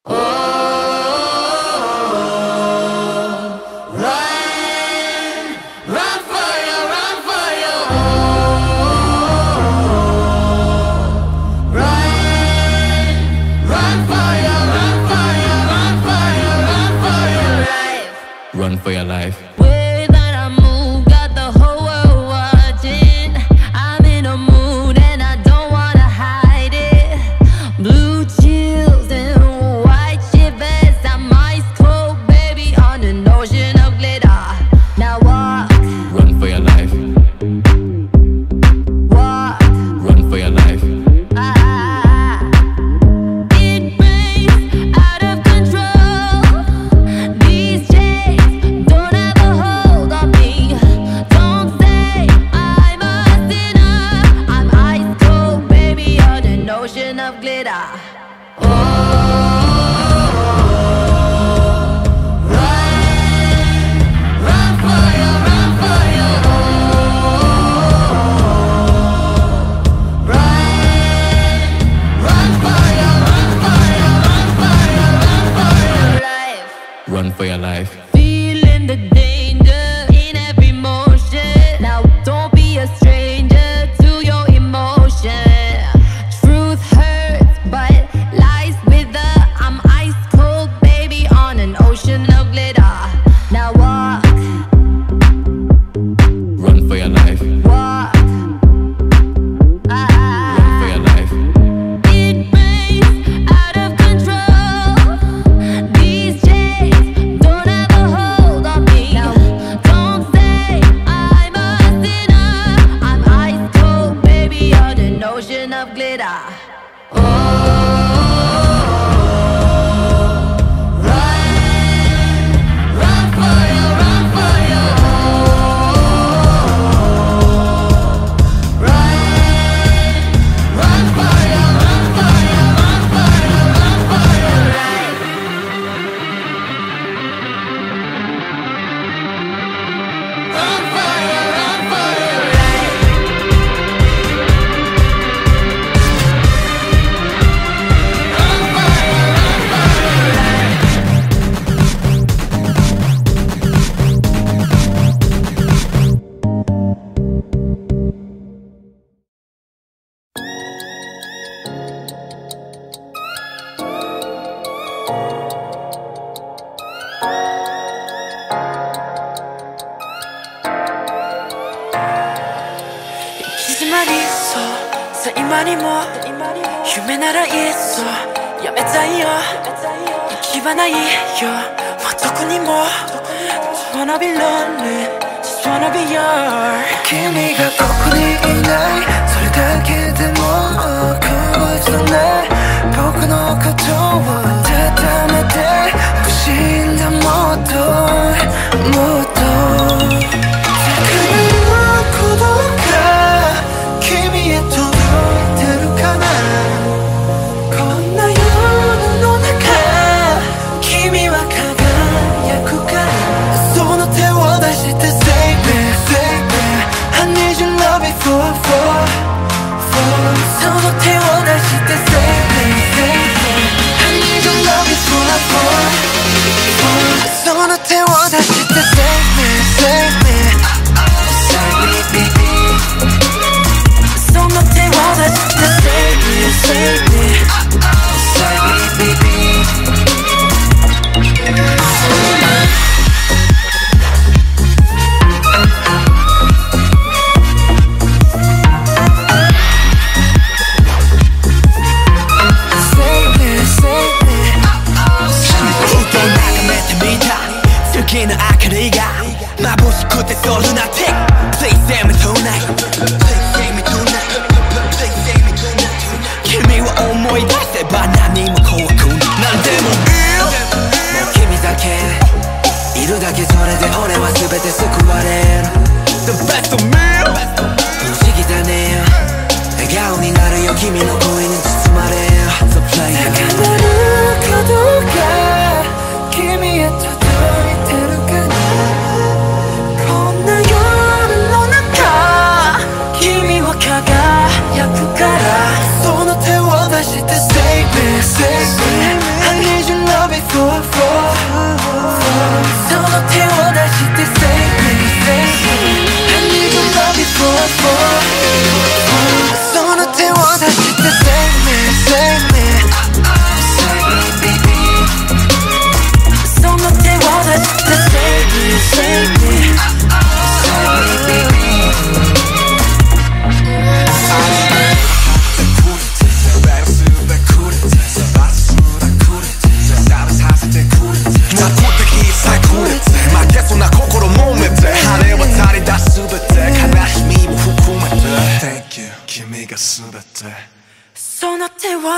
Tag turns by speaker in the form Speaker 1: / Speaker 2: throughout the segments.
Speaker 1: Run for your life.
Speaker 2: Way that I move, got the whole world watching. I'm in a mood and I don't wanna hide it. Blue chills and white shivers. I'm ice cold, baby, on an ocean of glitter. Now walk,
Speaker 1: Run for your life.
Speaker 2: walk.
Speaker 1: Run for your life.
Speaker 2: It rains out of control. These chains don't have a hold on me. Don't say I'm a sinner. I'm ice cold, baby, on an ocean of glitter.
Speaker 1: Run for your life.
Speaker 2: Feeling the danger in every motion. Now don't be a stranger to your emotion. Truth hurts, but lies wither. I'm ice cold, baby, on an ocean of glitter. Now walk,
Speaker 1: Run for your life.
Speaker 2: walk.
Speaker 1: Run for your life.
Speaker 2: It rains out of control. These chains don't have a hold on me. Now, don't say I'm a sinner. I'm ice cold, baby, on an ocean of glitter.
Speaker 3: 이만이 뭐夢ならいっそやめたいよ行き場ないよもうどこにも Just wanna be lonely Just wanna be yours
Speaker 4: 君がここにいないそれだけでも苦ない僕のことを温めてほしいんだもっともっと鼓動が君へ届いてるかなこんな夜の中君は輝くからその手を出して Save me, save me I need your love before, for その手を出して Save me, save me I need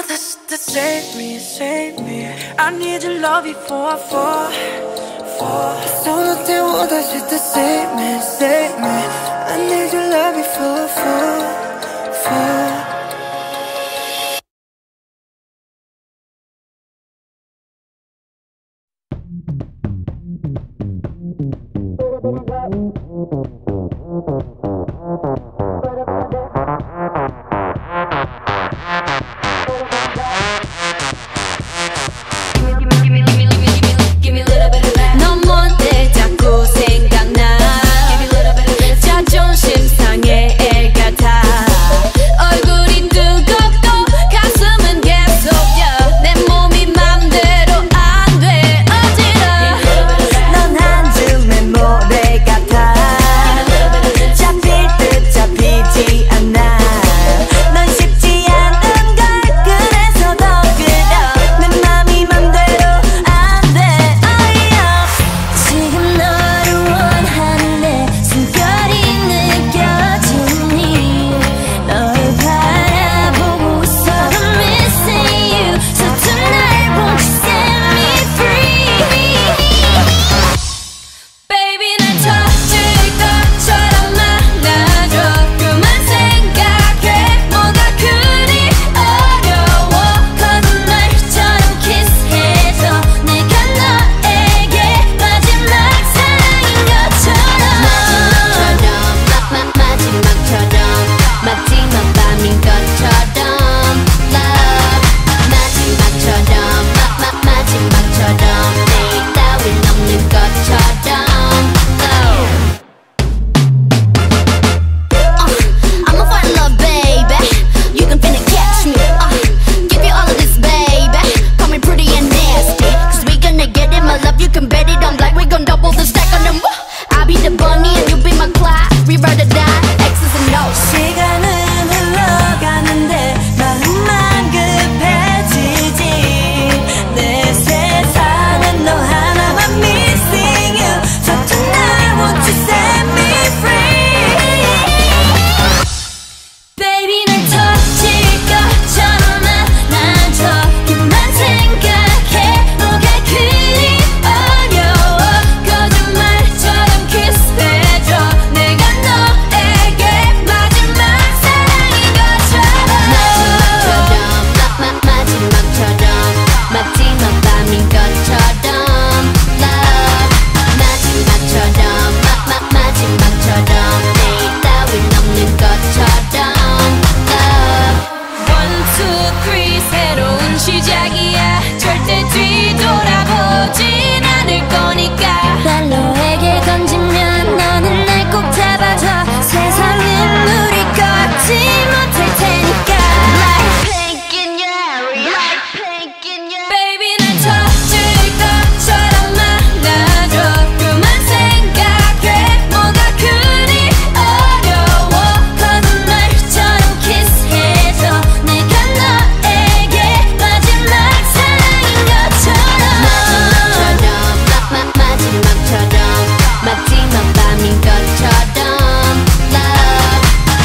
Speaker 3: Save me, save me. I need your love before I fall. 손을 태워 다시 to save me, save me. I need your love before I fall.
Speaker 2: 넌 뭔데 자꾸 생각나 자존심 상해 애 같아 얼굴이 뜨겁고 가슴은 계속여 내 몸이 맘대로 안 돼 어지러워
Speaker 3: 넌 한줌의 모래 같아 잡힐 듯 잡히지 않아 넌 쉽지 않은 걸 그래서 더 그려 내 맘이 맘대로 안 돼
Speaker 2: 지금 너를 원하는데 숨결이 느껴지니 널 바라보고 있어 I'm missing you So tonight won't you set me free Baby 날 터질 것처럼 만나줘 그만 생각해 뭐가 그리 어려워 거짓말처럼 키스해줘 내가 너에게 마지막 사랑인 것처럼 마지막 밤인 것처럼 Love 마지막처럼 내일 따윈 없는 것처럼 Love I'ma find love, baby. You can finna catch me. Give you all of this, baby. Call me pretty and nasty. Cause we gonna get it, my love. You can bet it on black. We gon' double the stack on them. I'll be the bunny and you be my Clyde. We ride or die, X's and O's.
Speaker 3: 시간은 흘러가는데 마음만 급해지지 내 세상은 너 하나만 missing you So tonight won't you set me free
Speaker 2: Baby 날 터질 것처럼 안아줘 그만 생각해 뭐가 그리 어려워 거짓말처럼 키스해줘 내가 너에게 마지막 사랑인 것처럼 마지막 밤인 것처럼 Love 마지막처럼 내일 따윈 없는 것처럼 Love 1, 2, 3 새로운 시작이야 절대 뒤돌아보진 않을 거니까 날 너에게 던지면 너는 날 꼭 잡아줘 세상은 우리 걷지 못할 테니까 Like pink in your area Like pink in your Baby 날 터질 것처럼 만나줘 그만 생각해 뭐가 그리 어려워 거짓말처럼 키스해줘 내가 너에게 마지막 사랑인 것처럼 마지막 밤인 것처럼 Love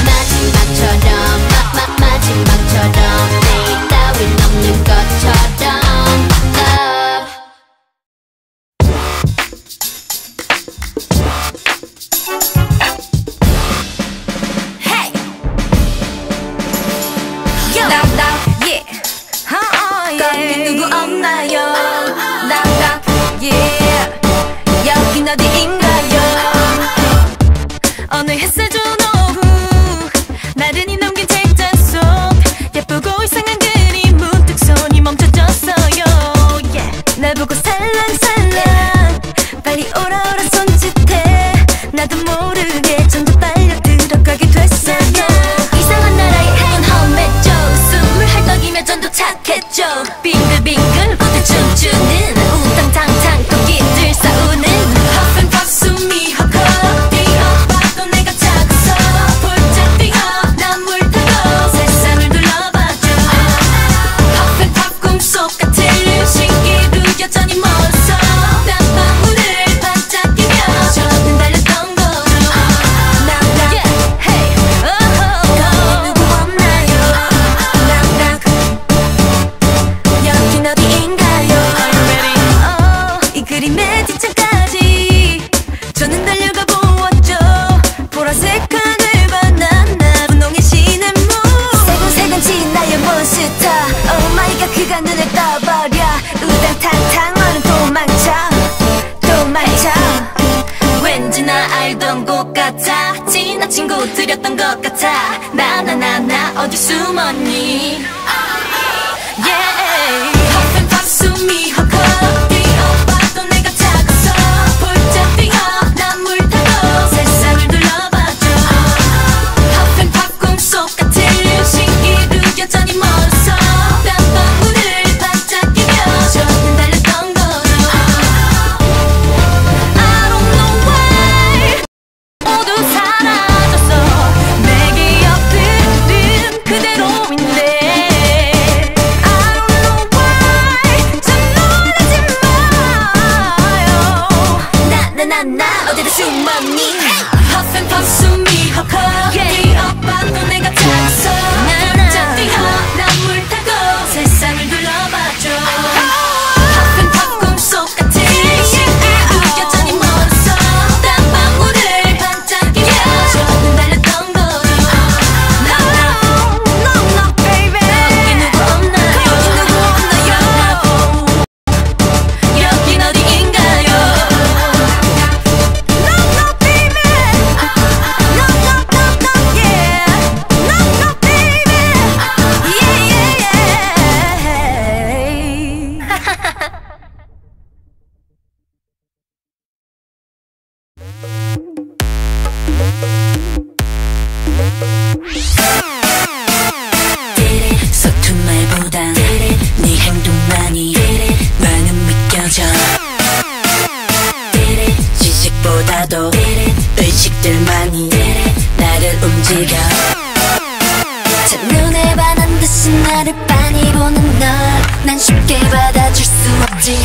Speaker 2: 마지막처럼 내일 따윈 없는 것처럼 Love Hey Yo yeah 거기 누구 없나요 yeah 여긴 어디인가요 어느 햇살 좋은 오후 나른히 넘긴 책장 속 예쁘고 이상한 그림 문득 손이 멈춰졌어요 yeah. 날 보고 살랑살랑 빨리 오라 손짓해 나도 모르게 점점 빨려 들어가게 됐어요 이상한 나라의 홈했죠 숨을 헐떡이며 전도 착했죠 빙글빙글 꽃에 춤추는 우당탕탕 토끼들 싸우는 Huff and puff 숨이 헉헉 뛰어봐도 내가 작아서 볼짝 뛰어 난 물 타고 세상을 둘러봐줘 Huff and puff 꿈속 같은 신기루 여전히 멀었어 난 방울을 반짝이며 저는 달렸던 거죠 yeah. Hey. Oh, oh, oh. 거기 누구 없나요 빠뜨렸던 것 같아. 나 어디 숨었니? Yeah. Puff and puff 숨이 헛헛 뛰어봐도 내가 작아서 볼짝 뛰어 난 물 타고 세상을 둘러봐줘. Puff and puff 꿈속 같은 신기루 여전히 멀어서 땀방울을 반짝이며 저는 달렸던 거죠. I don't know why 모두 사라졌어. 내 기억들은 그대로인데 I don't know why 참 놀라지 마요. 나 어디다 숨었니? Puff and puff 숨이 헉헉 뛰어봐도 내가 작아서 쫙 뛰어 난 물 타고 세상을 둘러봐줘. Puff and puff 꿈속 같은 신기루 여전히 멀어서 땀방울을 반짝이며 저는 달렸던 거죠. No, baby. 여기 누구 없나요? 여긴 어디인가요? No, baby. No, yeah. No, baby. Yeah.
Speaker 3: 서툰 말보단 네 행동만이 많은 믿겨져. 지식보다도 의식들만이 나를 움직여. 첫눈에 반한 듯이 나를 빤히 보는 널 난 쉽게 받아줄 수 없지.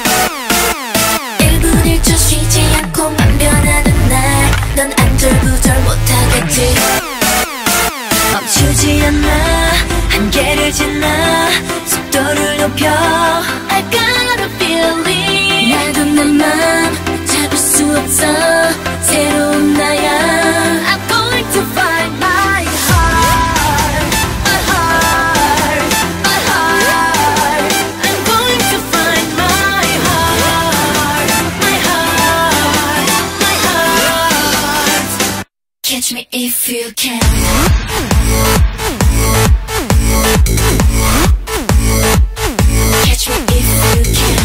Speaker 3: 1분 1초 쉬지 않고만 변하는 날 넌 안절부절 못하겠지. 멈추지 않아 한계를 지나 속도를 높여. I got a feeling 나도 내 맘 잡을 수 없어. 새로운 나야. I'm going to find my heart, my heart, my heart. I'm going to find my heart, my heart, my heart. Catch me if you can. Catch me if you can.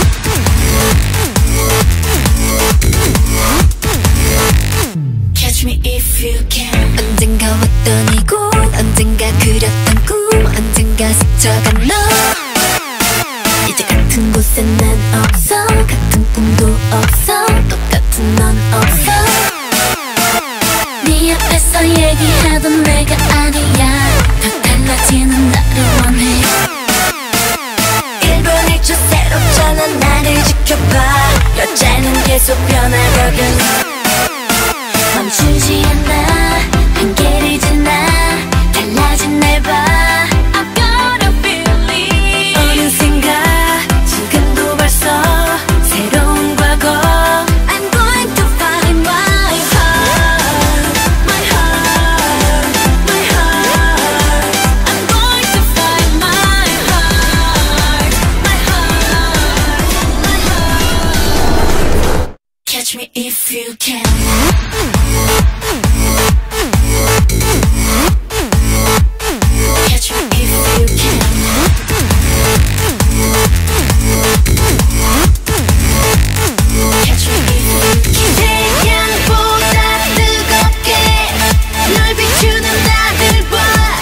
Speaker 3: Catch me if you can. 언젠가 왔던 이곳 언젠가 그렸던 꿈 언젠가 스쳐간 너. 이제 같은 곳에 난 없어. 같은 꿈도 없어. 똑같은 넌 없어. 네 앞에서 얘기하던 내가 아니야. 더 달라지는 나를 원해. 1분 1초 새롭잖아. 나를 지켜봐. 여자는 계속 변하거든. 멈추지 않아 한계를 지나 달라진 날 봐. I've got a feeling 어느샌가 지금도 벌써 새로운 과거. I'm going to find my heart, my heart, my heart. I'm going to find my heart, my heart, my heart. Catch me if you can. Catch me if you can. Catch me if you can. 태양보다 뜨겁게 널 비추는 나를 봐.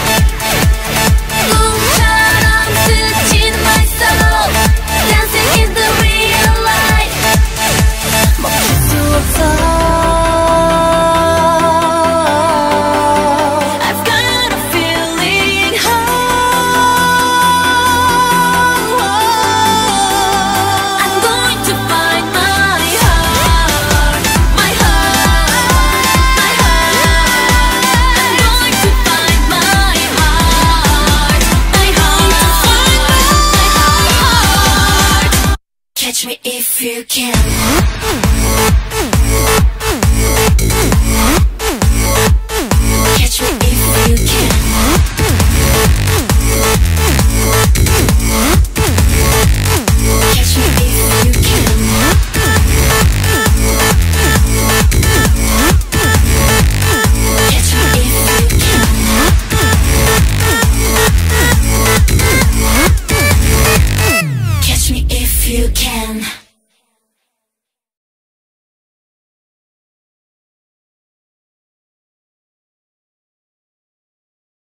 Speaker 3: 꿈처럼 스치는 my soul. Dancing in the real life. 멈출 수 없어. I've got a feeling. I'm going to find my heart, my heart, my heart. I'm going to find my heart, my heart. Catch me if you can.